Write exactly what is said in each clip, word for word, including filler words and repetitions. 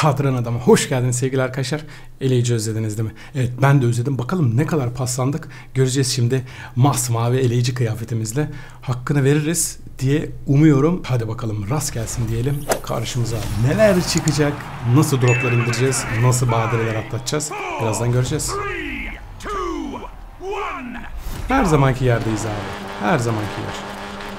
Kadran Adam'a hoş geldiniz sevgili arkadaşlar. Eleyici özlediniz değil mi? Evet, ben de özledim. Bakalım ne kadar paslandık göreceğiz şimdi. Masmavi eleyici kıyafetimizle hakkını veririz diye umuyorum. Hadi bakalım rast gelsin diyelim. Karşımıza neler çıkacak, nasıl droplar indireceğiz, nasıl badireler atlatacağız birazdan göreceğiz. Her zamanki yerdeyiz abi. Her zamanki yer.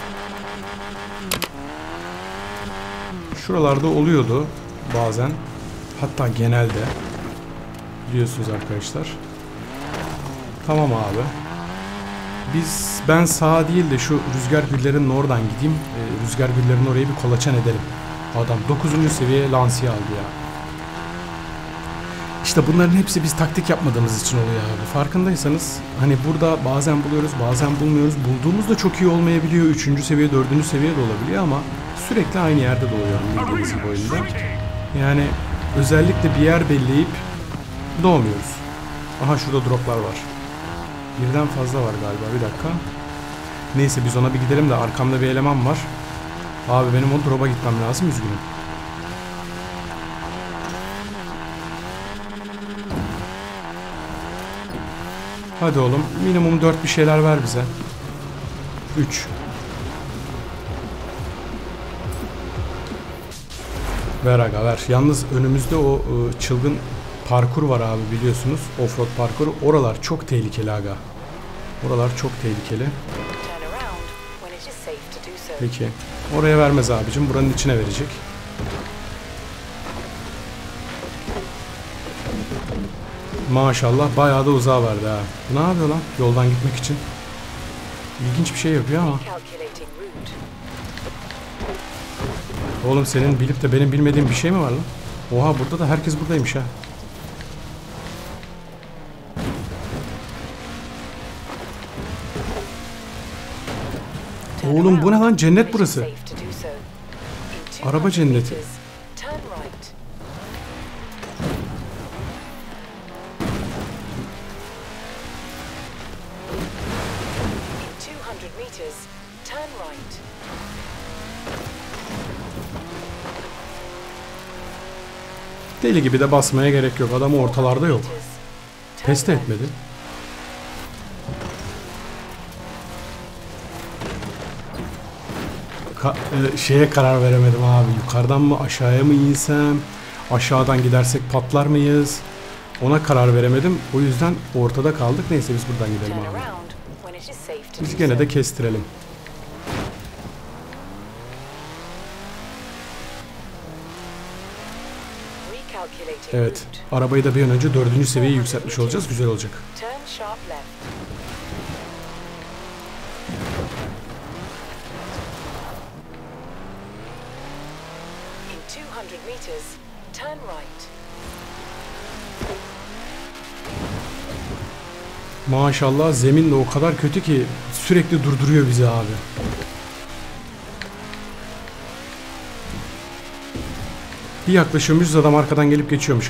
Şuralarda oluyordu bazen. Hatta genelde. Biliyorsunuz arkadaşlar. Tamam abi. Biz ben sağa değil de şu rüzgar güllerinin oradan gideyim. Ee, rüzgar güllerinin orayı bir kolaçan edelim. Adam dokuzuncu seviye lansiye aldı ya. İşte bunların hepsi biz taktik yapmadığımız için oluyor abi. Farkındaysanız hani burada bazen buluyoruz, bazen bulmuyoruz. Bulduğumuz da çok iyi olmayabiliyor. Üçüncü seviye, dördüncü seviye de olabiliyor ama sürekli aynı yerde doğuyorum bildiğiniz gibi oyunda. Yani özellikle bir yer belleyip doğmuyoruz. Aha şurada droplar var. Birden fazla var galiba, bir dakika. Neyse biz ona bir gidelim de arkamda bir eleman var. Abi benim o drop'a gitmem lazım, üzgünüm. Hadi oğlum minimum dört bir şeyler ver bize. üç. Ver aga ver. Yalnız önümüzde o ıı, çılgın parkur var abi, biliyorsunuz. Offroad parkuru. Oralar çok tehlikeli aga. Oralar çok tehlikeli. Peki. Oraya vermez abicim. Buranın içine verecek. Maşallah bayağı da uzağa verdi ha. Bu ne yapıyor lan? Yoldan gitmek için. İlginç bir şey yapıyor ama. Oğlum senin bilip de benim bilmediğim bir şey mi var lan? Oha, burada da herkes buradaymış ha. Oğlum bu ne lan? Cennet burası. Araba cenneti. Deli gibi de basmaya gerek yok. Adam ortalarda yok. Test etmedi. Ka e, şeye karar veremedim abi. Yukarıdan mı aşağıya mı insem? Aşağıdan gidersek patlar mıyız? Ona karar veremedim. O yüzden ortada kaldık. Neyse biz buradan gidelim abi. Biz gene de kestirelim. Evet. Arabayı da bir an önce dördüncü seviyeye yükseltmiş olacağız. Güzel olacak. Maşallah zemin de o kadar kötü ki sürekli durduruyor bizi abi. Bir yaklaşıyormuşuz, adam arkadan gelip geçiyormuş ha.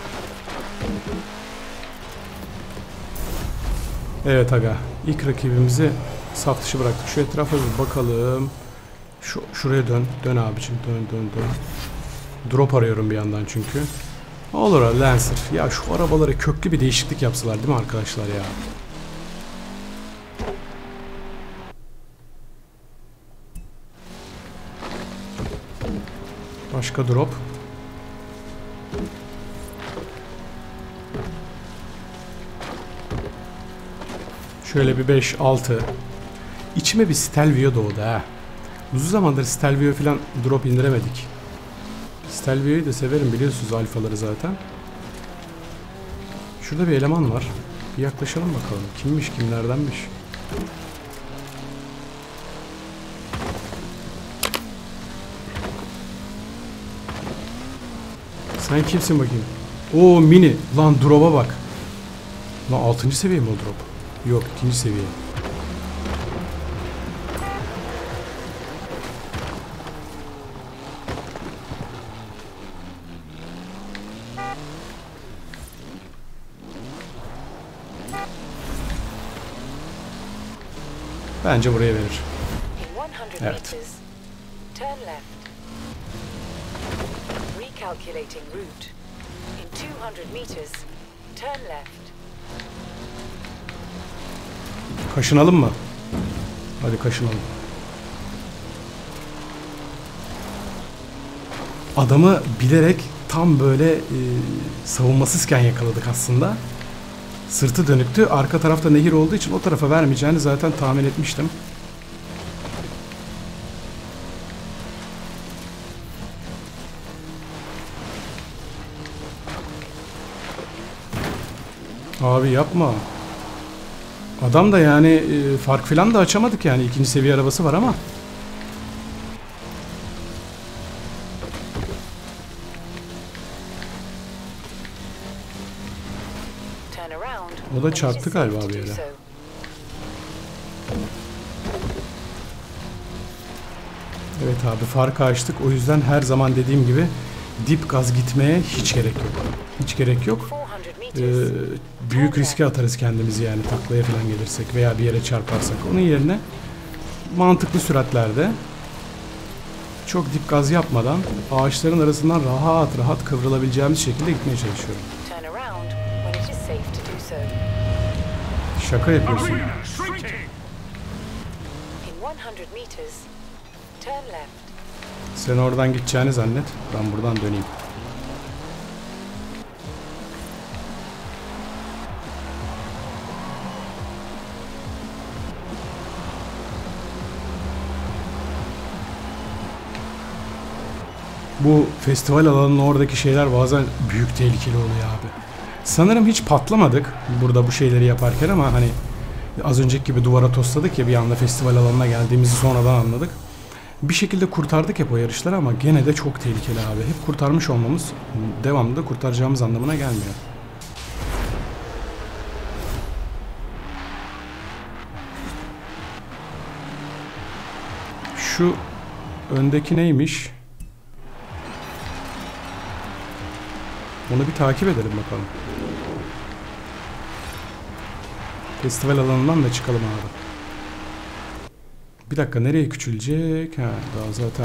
Evet aga, ilk rakibimizi saf dışı bıraktık. Şu etrafa bir bakalım. Şu şuraya dön, dön abicim, dön dön dön. Drop arıyorum bir yandan çünkü. Olur ha Lancer. Ya şu arabalara köklü bir değişiklik yapsalar değil mi arkadaşlar ya? Başka drop. Şöyle bir beş altı. İçime bir Stelvio doğdu ha. Uzun zamandır Stelvio falan drop indiremedik. Stelvio'yu da severim, biliyorsunuz alfaları zaten. Şurada bir eleman var. Bir yaklaşalım bakalım. Kimmiş, kimlerdenmiş. Sen kimsin bakayım? Oo mini. Lan drop'a bak. Lan altıncı seviye mi o drop? Yok, ikinci seviye. Bence buraya verir. Evet. Recalculating route. In two hundred meters, turn left. Kaşınalım mı? Hadi kaşınalım. Adamı bilerek tam böyle e, savunmasızken yakaladık aslında. Sırtı dönüktü. Arka tarafta nehir olduğu için o tarafa vermeyeceğini zaten tahmin etmiştim. Abi yapma. Adam da yani e, fark filan da açamadık yani. İkinci seviye arabası var ama. O da çarptı galiba bir yere. Evet abi, farkı açtık. O yüzden her zaman dediğim gibi dip gaz gitmeye hiç gerek yok. Hiç gerek yok. Ee, büyük riske atarız kendimizi yani, taklaya falan gelirsek veya bir yere çarparsak. Onun yerine mantıklı süratlerde çok dip gaz yapmadan ağaçların arasından rahat rahat kıvrılabileceğimiz şekilde gitmeye çalışıyorum. Şaka yapıyorsun. Sen oradan gideceğini zannet. Ben buradan döneyim. Bu festival alanının oradaki şeyler bazen büyük tehlikeli oluyor abi. Sanırım hiç patlamadık burada bu şeyleri yaparken ama hani az önceki gibi duvara tosladık ya, bir anda festival alanına geldiğimizi sonradan anladık. Bir şekilde kurtardık hep o yarışları ama gene de çok tehlikeli abi. Hep kurtarmış olmamız devamlı da kurtaracağımız anlamına gelmiyor. Şu öndeki neymiş? Onu bir takip edelim bakalım. Festival alanından da çıkalım abi. Bir dakika, nereye küçülecek? Ha, daha zaten.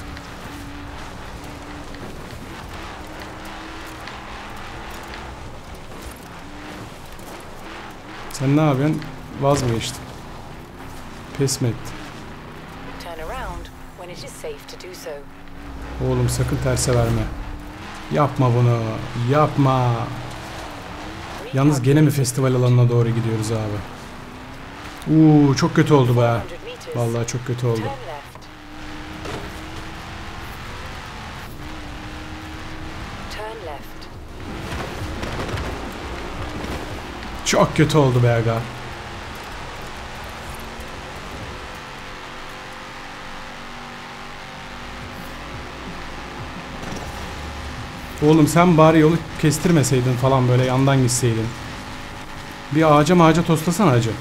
Sen ne yapıyorsun? Vaz mı geçtin? Pes mi ettin? Oğlum sakın terse verme. Yapma bunu. Yapma. Yalnız gene mi festival alanına doğru gidiyoruz abi? Uuu, çok kötü oldu baya. Vallahi çok kötü oldu. Çok kötü oldu be aga. Oğlum sen bari yolu kestirmeseydin falan, böyle yandan gitseydin. Bir ağaca ağaca toslasana acı.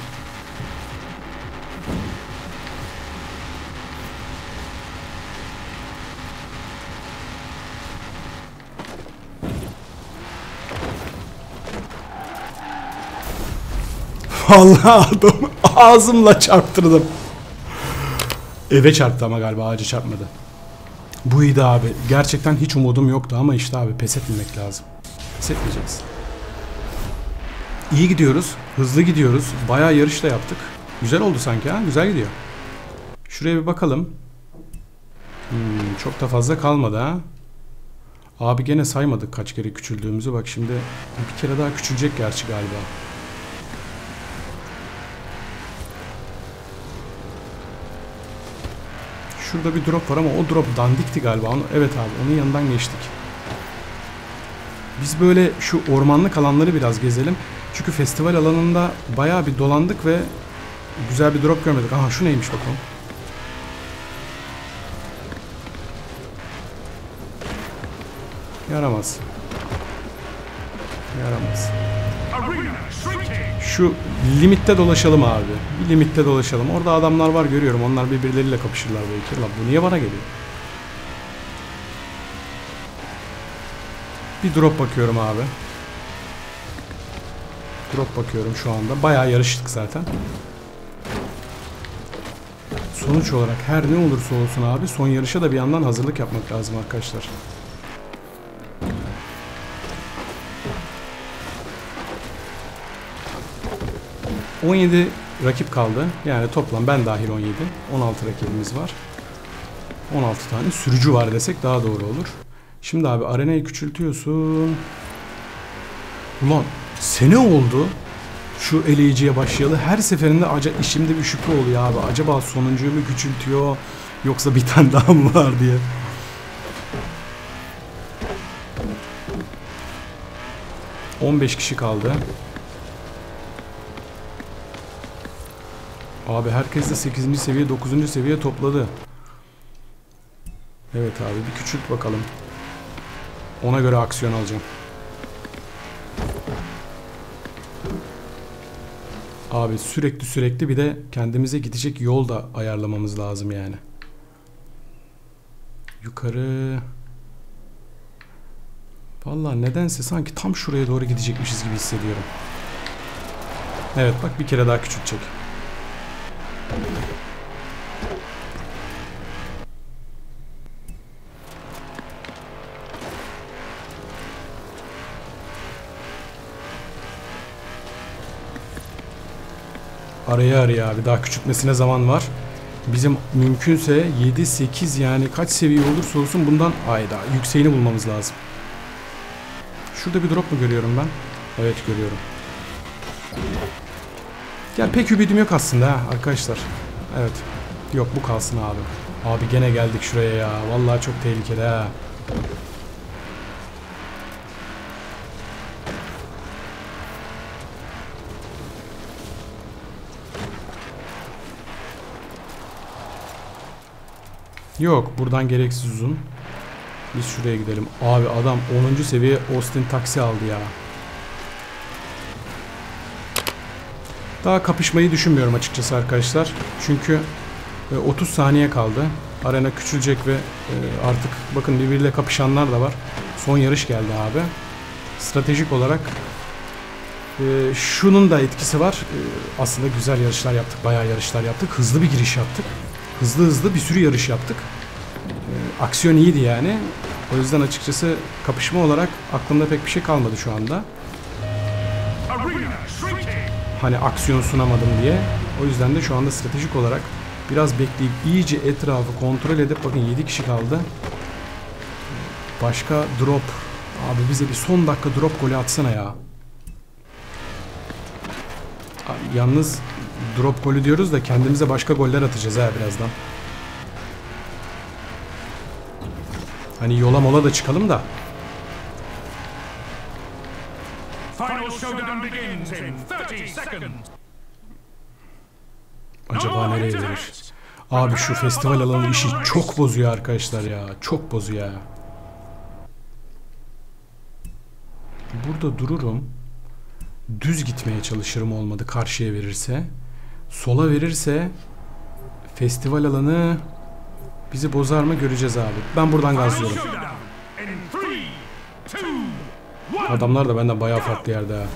Vallahi adamı ağzımla çarptırdım. Eve çarptı ama galiba, ağaca çarpmadı. Bu iyiydi abi. Gerçekten hiç umudum yoktu ama işte abi, pes etmemek lazım. Pes etmeyeceğiz. İyi gidiyoruz. Hızlı gidiyoruz. Bayağı yarış da yaptık. Güzel oldu sanki ha. Güzel gidiyor. Şuraya bir bakalım. Hmm, çok da fazla kalmadı ha. Abi gene saymadık kaç kere küçüldüğümüzü. Bak şimdi bir kere daha küçülecek gerçi galiba. Şurada bir drop var ama o drop dandikti galiba. Onu, evet abi, onun yanından geçtik. Biz böyle şu ormanlık alanları biraz gezelim. Çünkü festival alanında bayağı bir dolandık ve güzel bir drop görmedik. Aha, şu neymiş bakalım. Yaramaz. Yaramaz. Şu limitte dolaşalım abi. Bir limitte dolaşalım. Orada adamlar var, görüyorum. Onlar birbirleriyle kapışırlar belki. Lan bu niye bana geliyor? Bir drop bakıyorum abi. Drop bakıyorum şu anda. Bayağı yarıştık zaten. Sonuç olarak her ne olursa olsun abi, son yarışa da bir yandan hazırlık yapmak lazım arkadaşlar. on yedi rakip kaldı. Yani toplam ben dahil on yedi. on altı rakibimiz var. on altı tane sürücü var desek daha doğru olur. Şimdi abi arenayı küçültüyorsun. Ulan sene oldu şu eleyiciye başlayalı. Her seferinde acaba işimde bir şüphe oluyor abi. Acaba sonuncuyu mu küçültüyor yoksa bir tane daha mı var diye. on beş kişi kaldı. Abi herkes de sekizinci seviye dokuzuncu seviye topladı. Evet abi bir küçült bakalım. Ona göre aksiyon alacağım. Abi sürekli sürekli bir de kendimize gidecek yol da ayarlamamız lazım yani. Yukarı. Vallahi nedense sanki tam şuraya doğru gidecekmişiz gibi hissediyorum. Evet bak bir kere daha küçültecek. Araya araya abi daha küçültmesine zaman var. Bizim mümkünse yedi sekiz yani kaç seviye olursa olsun bundan ayda yükseğini bulmamız lazım. Şurada bir drop mu görüyorum ben? Evet görüyorum. Ya pek ümidim yok aslında ha arkadaşlar. Evet. Yok bu kalsın abi. Abi gene geldik şuraya ya. Vallahi çok tehlikeli ha. Yok buradan gereksiz uzun. Biz şuraya gidelim. Abi adam onuncu seviye Austin taksi aldı ya. Daha kapışmayı düşünmüyorum açıkçası arkadaşlar. Çünkü otuz saniye kaldı. Arena küçülecek ve artık bakın birbiriyle kapışanlar da var. Son yarış geldi abi. Stratejik olarak şunun da etkisi var. Aslında güzel yarışlar yaptık. Bayağı yarışlar yaptık. Hızlı bir giriş yaptık. Hızlı hızlı bir sürü yarış yaptık. Aksiyon iyiydi yani. O yüzden açıkçası kapışma olarak aklımda pek bir şey kalmadı şu anda. Hani aksiyon sunamadım diye. O yüzden de şu anda stratejik olarak biraz bekleyip iyice etrafı kontrol edip bakın yedi kişi kaldı. Başka drop. Abi bize bir son dakika drop golü atsana ya. Abi, yalnız drop golü diyoruz da kendimize başka goller atacağız ha birazdan. Hani yola mola da çıkalım da. Acaba nereye verir? Abi şu festival alanı işi çok bozuyor arkadaşlar ya. Çok bozuyor ya. Burada dururum. Düz gitmeye çalışırım olmadı karşıya verirse. Sola verirse festival alanı bizi bozar mı göreceğiz abi. Ben buradan gazlıyorum. Adamlar da benden bayağı farklı yerde ha.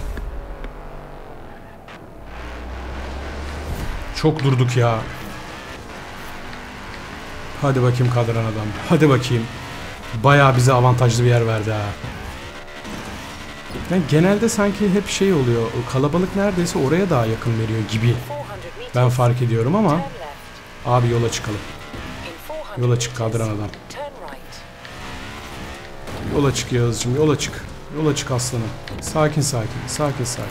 Çok durduk ya. Hadi bakayım kadran adam. Hadi bakayım. Bayağı bize avantajlı bir yer verdi ha. Yani genelde sanki hep şey oluyor. Kalabalık neredeyse oraya daha yakın veriyor gibi. Ben fark ediyorum ama abi yola çıkalım. Yola çık kadran adam. Yola çık Yağız'cığım, yola çık. Yola çık aslanım. Sakin sakin, sakin sakin.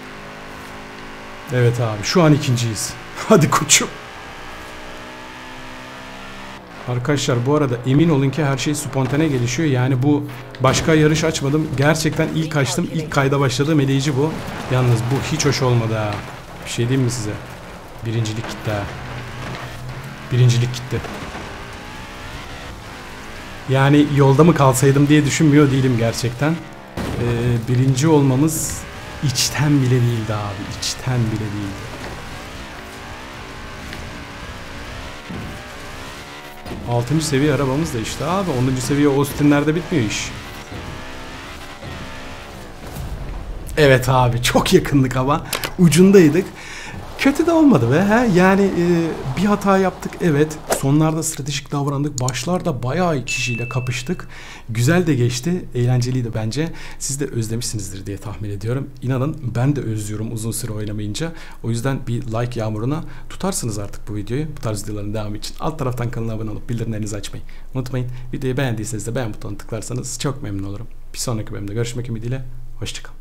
Evet abi, şu an ikinciyiz. Hadi koçum. Arkadaşlar bu arada emin olun ki her şey spontane gelişiyor. Yani bu başka yarış açmadım. Gerçekten ilk açtım. İlk kayda başladığım eleyici bu. Yalnız bu hiç hoş olmadı ha. Bir şey diyeyim mi size? Birincilik gitti ha. Birincilik gitti. Yani yolda mı kalsaydım diye düşünmüyor değilim gerçekten. Ee, birinci olmamız içten bile değildi abi. İçten bile değildi. altıncı seviye arabamız da işte abi. onuncu seviye Austin'lerde bitmiyor iş. Evet abi çok yakındık ama ucundaydık. Kötü de olmadı be. He? Yani e, bir hata yaptık evet. Sonlarda stratejik davrandık. Başlarda bayağı kişiyle kapıştık. Güzel de geçti. Eğlenceliydi bence. Siz de özlemişsinizdir diye tahmin ediyorum. İnanın ben de özlüyorum uzun süre oynamayınca. O yüzden bir like yağmuruna tutarsınız artık bu videoyu. Bu tarz videoların devamı için. Alt taraftan kanala abone olup bildirimlerinizi açmayı unutmayın. Videoyu beğendiyseniz de beğen butonuna tıklarsanız çok memnun olurum. Bir sonraki bölümde görüşmek ümidiyle. Hoşçakalın.